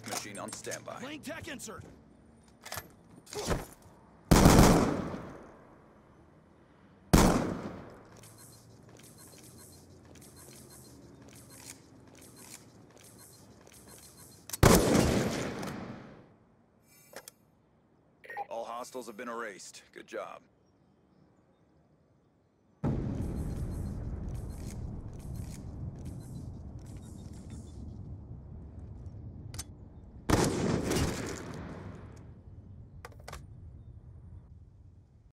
death machine on standby. Laying tech insert. All hostiles have been erased. Good job.